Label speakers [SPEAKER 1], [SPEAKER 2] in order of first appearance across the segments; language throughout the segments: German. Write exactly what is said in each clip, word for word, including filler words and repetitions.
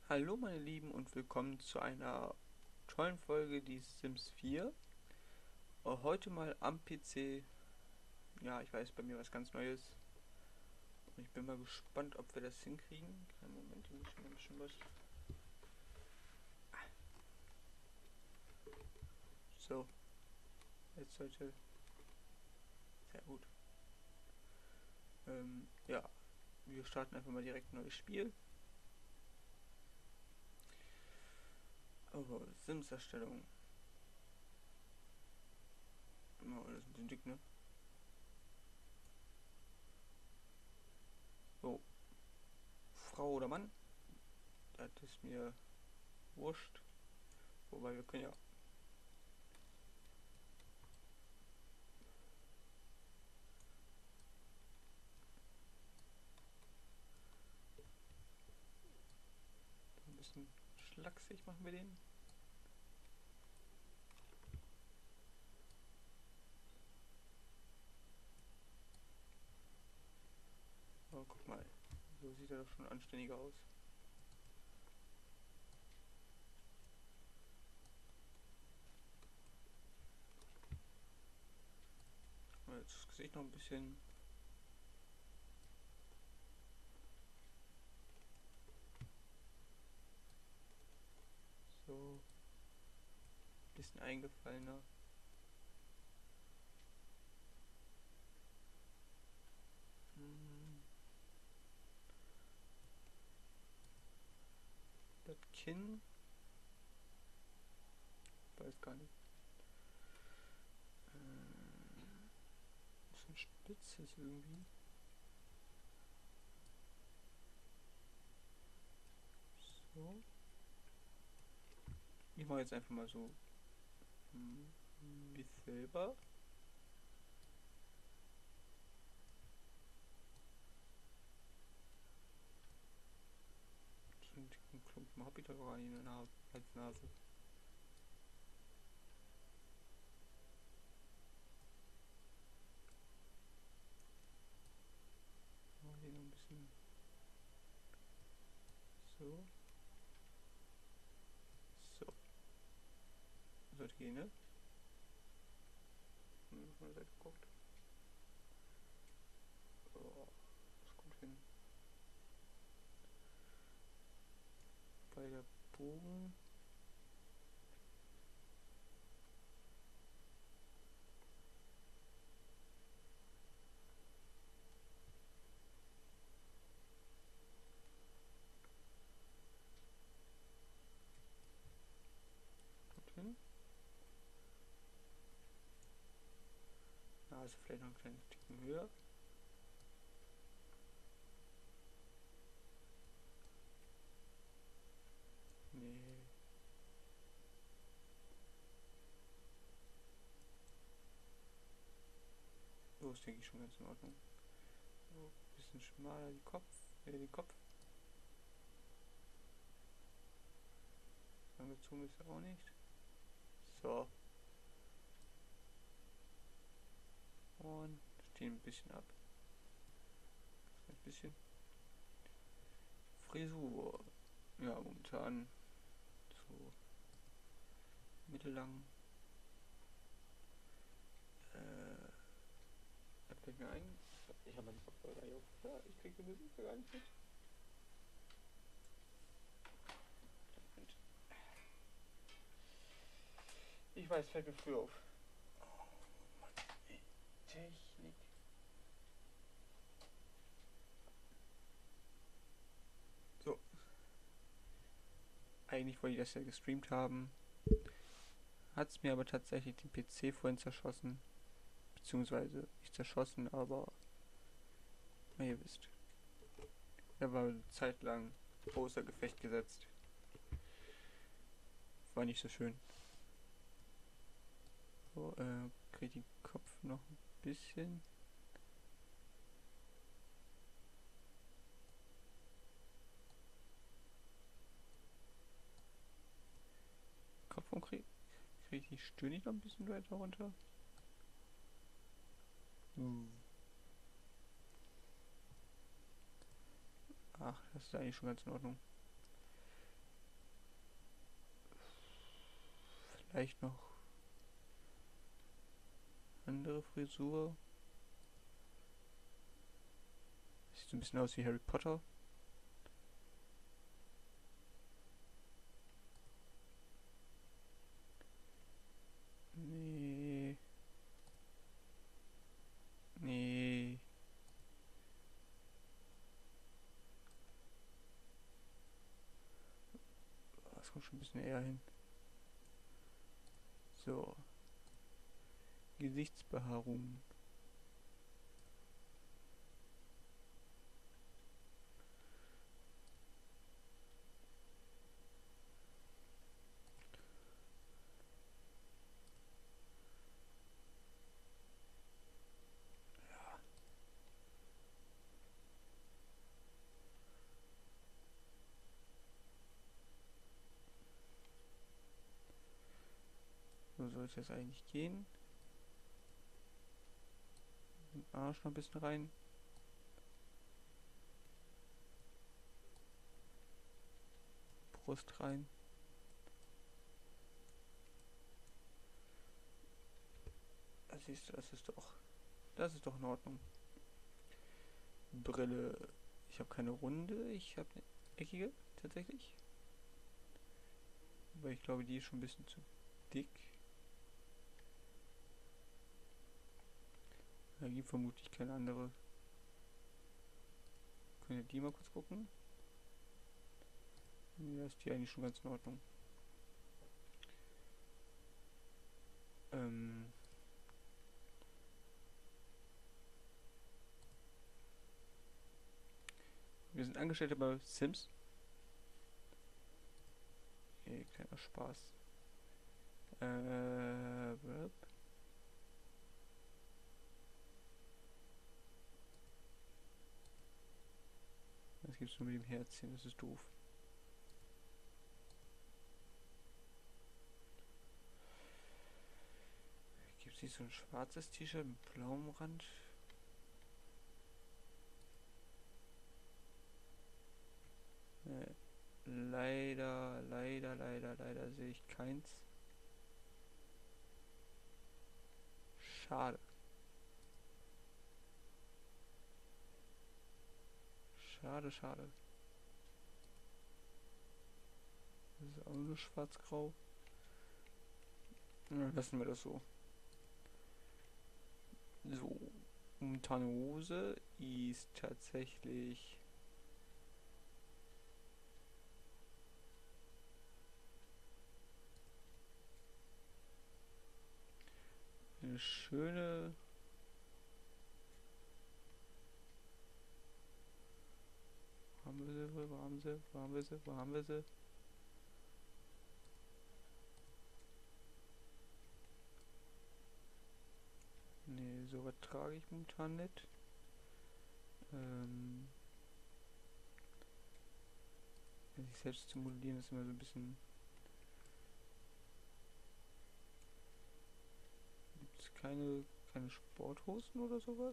[SPEAKER 1] Hallo meine Lieben und willkommen zu einer tollen Folge die Sims vier. Äh, Heute mal am P C. Ja, ich weiß, bei mir was ganz Neues. Und ich bin mal gespannt, ob wir das hinkriegen. Kleinen Moment, hier muss ich mal ein bisschen was. So, jetzt sollte. Sehr gut. Ähm, ja, wir starten einfach mal direkt ein neues Spiel. Oh, Sims-Erstellung. Oh, das ist ein bisschen dick, ne? So, Frau oder Mann? Das ist mir wurscht. Wobei wir können ja. Ein bisschen schlaksig machen wir den. Oh, guck mal. So sieht er doch schon anständiger aus. Jetzt das Gesicht noch ein bisschen. So. Ein bisschen eingefallener. Hm, das Kinn. Weiß gar nicht. Äh, bisschen spitz ist irgendwie. So. Ich mache jetzt einfach mal so hm, wie selber. So einen dicken Klumpen habe ich da gar nicht in der Na als Nase. Mal hier noch ein bisschen. So. So. Sollte gehen, ne? Hm, von der Seite geguckt. Oh, das kommt hin. Bei der Bogen. Kommt hin. Nase vielleicht noch einen kleinen Ticken höher. Nee. So ist, denke ich, schon ganz in Ordnung. So, bisschen schmaler die Kopf, äh, den Kopf. Angezogen ist er auch nicht. So. Und stehen ein bisschen ab. Ein bisschen. Frisur. Ja, momentan so mittellang. Äh, da fällt mir ein. Ich habe meine Kopfhörer gar nicht auf. Ja, ich krieg die Musik gar nicht mit. Ich weiß, fällt mir früh auf. Oh Mann, ey. Technik. So. Eigentlich wollte ich das ja gestreamt haben. Hat es mir aber tatsächlich den P C vorhin zerschossen. Beziehungsweise nicht zerschossen, aber na, ihr wisst. Er war eine Zeit lang außer Gefecht gesetzt. War nicht so schön. So, äh, krieg den Kopf noch ein bisschen. Kopf und krieg, krieg ich die Stirn nicht noch ein bisschen weiter runter. Uh. Ach, das ist eigentlich schon ganz in Ordnung. Vielleicht noch andere Frisur. Sieht so ein bisschen aus wie Harry Potter. Nee. Nee. Das kommt schon ein bisschen eher hin. So. Gesichtsbehaarung. So sollte es eigentlich gehen. Den Arsch noch ein bisschen rein. Brust rein. Das siehst du, das ist doch. Das ist doch in Ordnung. Brille. Ich habe keine runde, ich habe eine eckige tatsächlich. Aber ich glaube, die ist schon ein bisschen zu dick. Da gibt vermutlich keine andere. Können wir die mal kurz gucken? Ja, ist die eigentlich schon ganz in Ordnung. Ähm. Wir sind Angestellte bei Sims. Hey, kleiner Spaß. Äh. Das gibt's nur mit dem Herzchen, das ist doof. Gibt es nicht so ein schwarzes T-Shirt mit blauem Rand? Äh, leider, leider, leider, leider sehe ich keins. Schade. Schade, schade. Das ist auch nur schwarz-grau. Ja, lassen wir das so. So. Momentane Hose ist tatsächlich eine schöne wo haben wir sie, wo haben sie, wo haben wir sie, wo haben wir sie? Nee, sowas trage ich momentan nicht. Ähm, sich selbst zu modellieren ist immer so ein bisschen. Gibt es keine, keine Sporthosen oder sowas?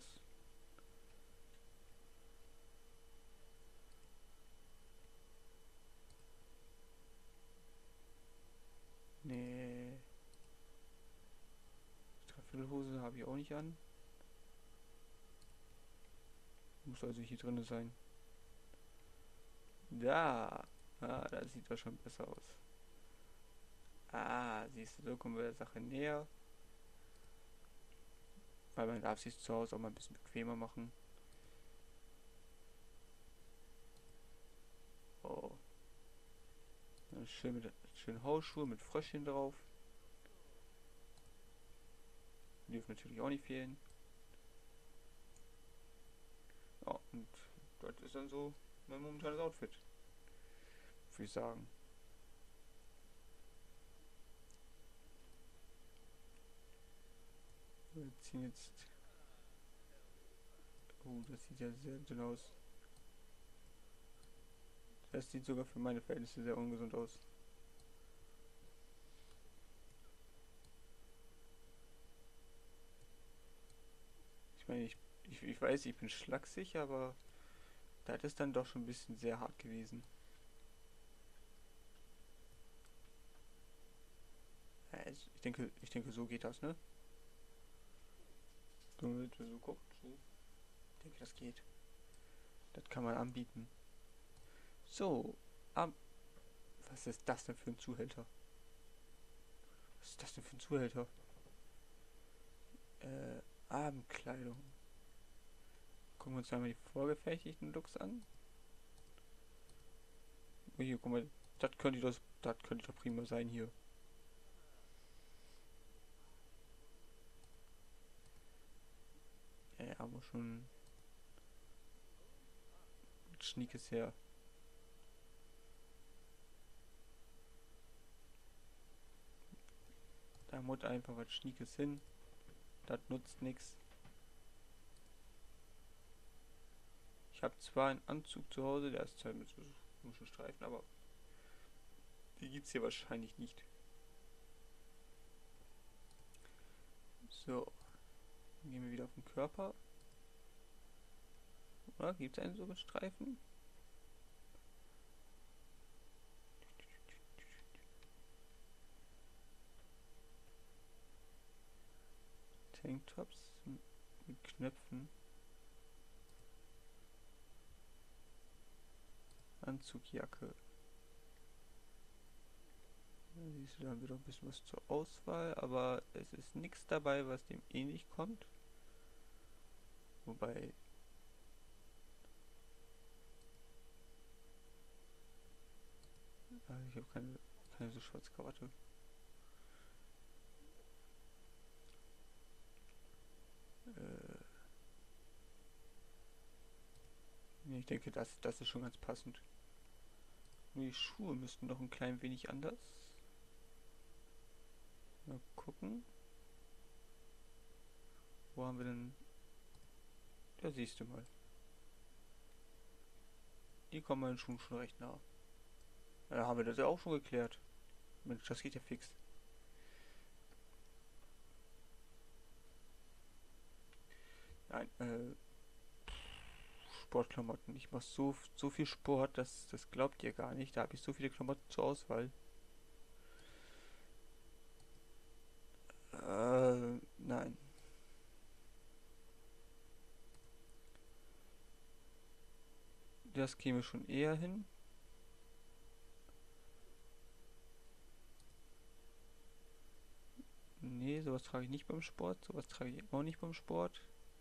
[SPEAKER 1] Nee. Dreiviertelhose habe ich auch nicht an. Muss also hier drin sein. Da. Ah, das sieht doch schon besser aus. Ah, siehst du, so kommen wir der Sache näher. Weil man darf sich zu Hause auch mal ein bisschen bequemer machen. Oh. Schön mit schönen Hausschuhe mit Fröschchen drauf. Die dürfen natürlich auch nicht fehlen. Ja, und das ist dann so mein momentanes Outfit. Würde ich sagen. Wir ziehen jetzt. Oh, das sieht ja sehr dünn aus. Das sieht sogar für meine Verhältnisse sehr ungesund aus. Ich meine, ich, ich, ich weiß, ich bin schlaksig, aber das ist dann doch schon ein bisschen sehr hart gewesen. Ja, weiß, ich denke, ich denke, so geht das, ne? So, so guckt, so. Ich denke, das geht. Das kann man anbieten. So, am. Was ist das denn für ein Zuhälter? Was ist das denn für ein Zuhälter? Äh, Abendkleidung. Gucken wir uns einmal die vorgefertigten Looks an. Oh, hier, guck mal, das könnte das, das könnte doch prima sein hier. Ja, ja, aber schon Schniekes her. Da muss einfach was Schniekes hin. Das nutzt nichts. Ich habe zwar einen Anzug zu Hause, der ist halt mit so komischen Streifen, aber die gibt es hier wahrscheinlich nicht. So, dann gehen wir wieder auf den Körper. Oder gibt es einen so mit Streifen? Tanktops mit Knöpfen. Anzugjacke. Da siehst du, da haben wir doch ein bisschen was zur Auswahl, aber es ist nichts dabei, was dem ähnlich kommt. Wobei. Also ich habe keine, keine so schwarze Krawatte. Äh, nee, ich denke, das, das ist schon ganz passend. Nur die Schuhe müssten noch ein klein wenig anders. Mal gucken. Wo haben wir denn? Da siehst du mal. Die kommen meinen Schuhen schon recht nah. Da haben wir das ja auch schon geklärt. Mensch, das geht ja fix. Nein, äh, Sportklamotten. Ich mache so, so viel Sport, das, das glaubt ihr gar nicht. Da habe ich so viele Klamotten zur Auswahl. Äh, nein. Das käme schon eher hin. Nee, sowas trage ich nicht beim Sport. Sowas trage ich auch nicht beim Sport.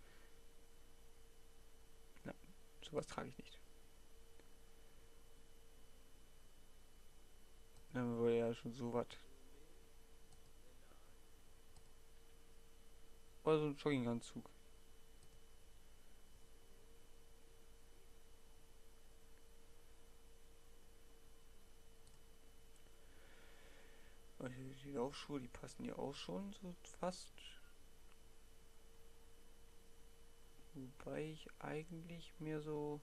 [SPEAKER 1] Nein, sowas trage ich nicht. Dann haben wir ja schon so was. Oder so ein Jogginganzug. Die Laufschuhe, die passen ja auch schon so fast. Wobei ich eigentlich mir so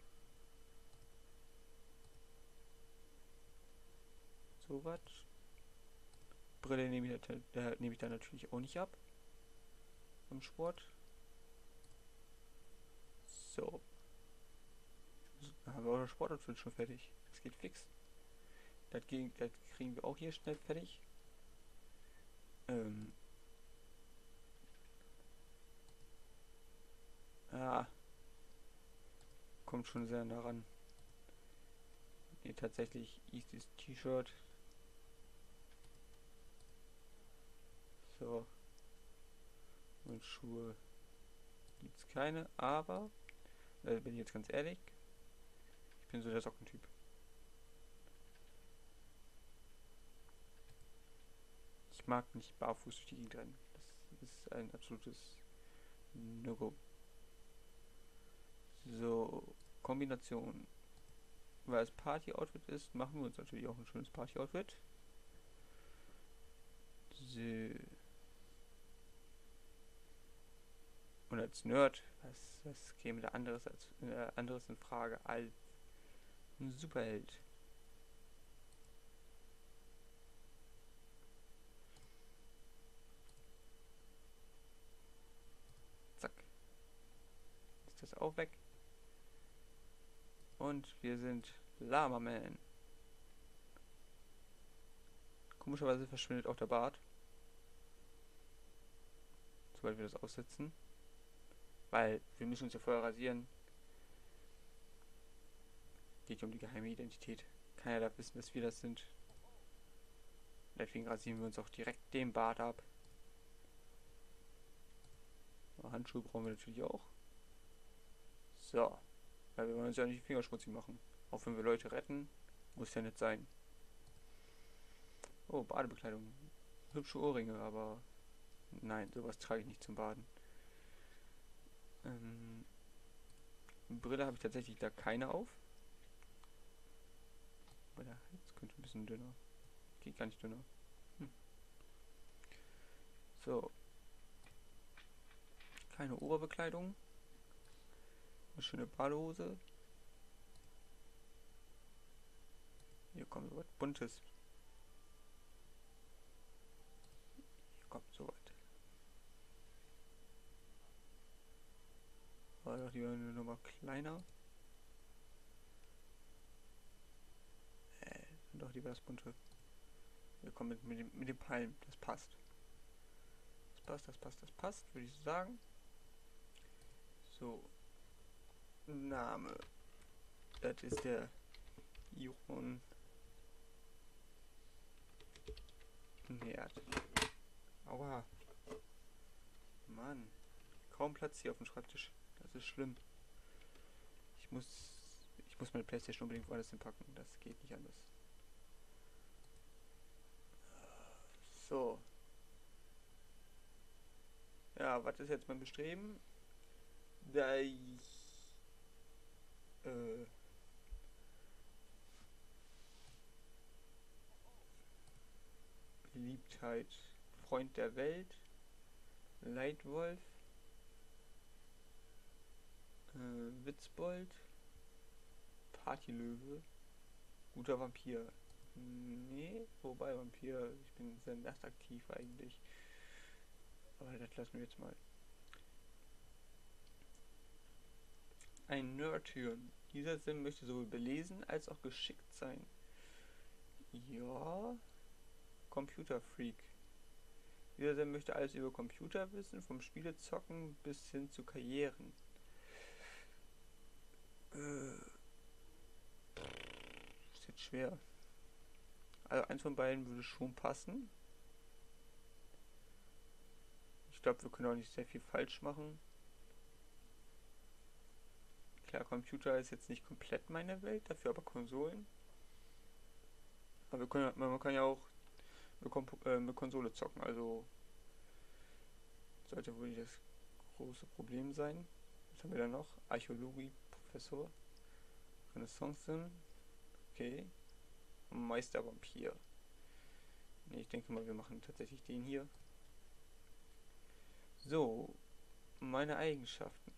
[SPEAKER 1] so was. Brille nehme ich, da, nehme ich da natürlich auch nicht ab. Im Sport. So. Dann haben wir auch das Sportoutfit schon fertig. Das geht fix. Das, ging, das kriegen wir auch hier schnell fertig. Ähm. Ja. Kommt schon sehr nah ran. Nee, tatsächlich ist das T-Shirt. So. Und Schuhe gibt es keine, aber, äh, bin ich jetzt ganz ehrlich, ich bin so der Sockentyp. Ich mag nicht barfuß durch die Gegend rennen. Das ist ein absolutes No-Go. So, Kombination. Weil es Party-Outfit ist, machen wir uns natürlich auch ein schönes Party-Outfit. So. Und als Nerd, was, was käme da anderes, als, äh, anderes in Frage als ein Superheld? Zack. Ist das auch weg? Und wir sind Lama Man. Komischerweise verschwindet auch der Bart. sobald wir das aussetzen. Weil wir müssen uns ja vorher rasieren. Geht ja um die geheime Identität. Keiner darf wissen, dass wir das sind. Deswegen rasieren wir uns auch direkt den Bart ab. Handschuhe brauchen wir natürlich auch. So. Weil wir wollen uns ja nicht die Finger schmutzig machen. Auch wenn wir Leute retten, muss ja nicht sein. Oh, Badebekleidung. Hübsche Ohrringe, aber nein, sowas trage ich nicht zum Baden. Ähm, Brille habe ich tatsächlich da keine auf. Aber der Hals könnte ein bisschen dünner. Geht gar nicht dünner. Hm. So. Keine Oberbekleidung. Eine schöne Badehose. Hier kommt so was Buntes. Hier kommt so was. War doch lieber eine Nummer kleiner. Äh, doch lieber das Bunte. Wir kommen mit, mit, dem, mit dem Palm. Das passt. Das passt, das passt, das passt, würde ich sagen. So. Name. Das ist der Iron Nerd. Aua. Mann. Kaum Platz hier auf dem Schreibtisch. Das ist schlimm. Ich muss. Ich muss meine Playstation unbedingt woanders hinpacken. Das geht nicht anders. So. Ja, was ist jetzt mein Bestreben? Da ich. Äh. Beliebtheit. Freund der Welt. Leitwolf. Äh, Witzbold. Partylöwe. Guter Vampir. Nee, wobei Vampir. Ich bin sehr nachtaktiv eigentlich. Aber das lassen wir jetzt mal. Ein Nerdhirn. Dieser Sim möchte sowohl belesen als auch geschickt sein. Ja. Computerfreak. Dieser Sim möchte alles über Computer wissen, vom Spielezocken bis hin zu Karrieren. Äh. Ist jetzt schwer. Also eins von beiden würde schon passen. Ich glaube, wir können auch nicht sehr viel falsch machen. Klar, Computer ist jetzt nicht komplett meine Welt, dafür aber Konsolen. Aber wir können, man kann ja auch mit, Komp äh, mit Konsole zocken, also sollte wohl nicht das große Problem sein. Was haben wir da noch? Archäologie, Professor, Renaissance, okay. Meister Vampir. Ne, ich denke mal, wir machen tatsächlich den hier. So, meine Eigenschaften.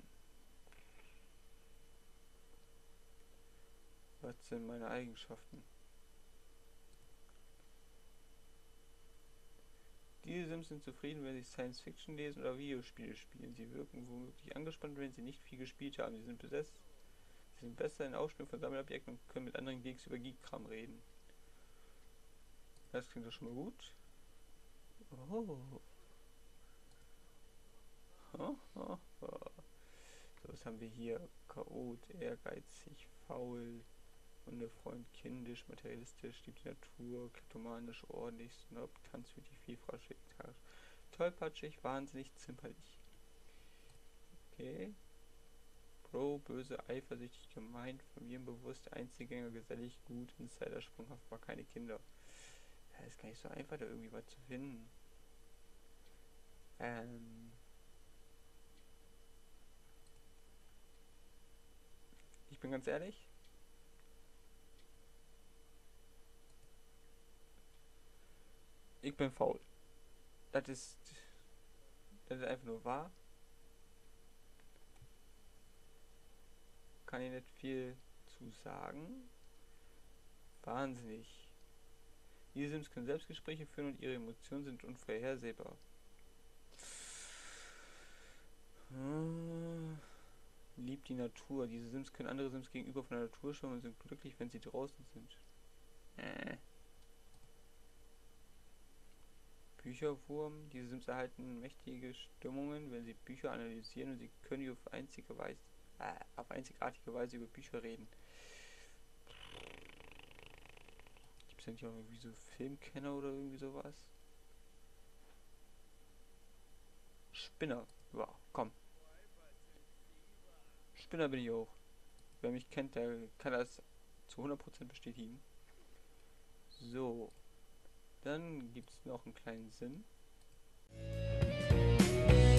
[SPEAKER 1] Was sind meine Eigenschaften? Diese Sims sind zufrieden, wenn sie Science Fiction lesen oder Videospiele spielen. Sie wirken womöglich angespannt, wenn sie nicht viel gespielt haben. Sie sind besessen. Sie sind besser in Ausspielen von Sammelobjekten und können mit anderen Geeks über Geek-Kram reden. Das klingt doch schon mal gut. Oh. Oh, oh, oh. So, was haben wir hier? Chaot, ehrgeizig, faul, Hundefreund, kindisch, materialistisch, liebt die Natur, kleptomanisch, ordentlich, snob, tanzwütig, vielfraschig, tollpatschig, wahnsinnig, zimperlich. Okay. Pro, böse, eifersüchtig, gemein, familienbewusst, Einzelgänger, gesellig, gut, Insider, sprunghaft, war keine Kinder. Ja, ist gar nicht so einfach, da irgendwie was zu finden. Ähm. Ich bin ganz ehrlich. Ich bin faul. Das ist. Das ist einfach nur wahr. Kann ich nicht viel zu sagen. Wahnsinnig. Die Sims können Selbstgespräche führen und ihre Emotionen sind unvorhersehbar. Hm. Liebt die Natur. Diese Sims können andere Sims gegenüber von der Natur schwimmen und sind glücklich, wenn sie draußen sind. Äh. Bücherwurm. Diese Sims erhalten mächtige Stimmungen, wenn sie Bücher analysieren, und sie können auf einzige Weise, äh, auf einzigartige Weise über Bücher reden. Gibt es eigentlich auch irgendwie so Filmkenner oder irgendwie sowas? Spinner. Ja, komm. Spinner bin ich auch. Wer mich kennt, der kann das zu hundert Prozent bestätigen. So. Dann gibt es noch einen kleinen Sinn.